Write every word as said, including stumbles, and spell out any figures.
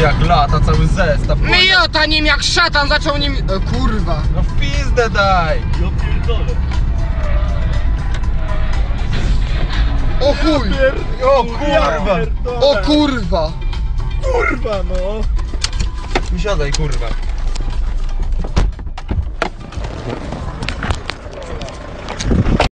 Jak lata, cały zestaw. Myjota nim jak szatan zaczął nim... E, kurwa. No w pizdę daj. Ja pierdolę. O chuj! O kurwa. O kurwa! Kurwa no. Siadaj kurwa.